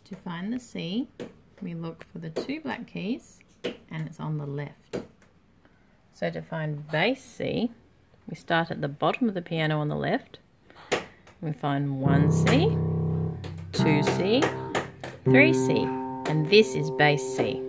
To find the C, we look for the 2 black keys and it's on the left. So to find bass C, we start at the bottom of the piano on the left. We find 1C, 2C, 3C, and this is bass C.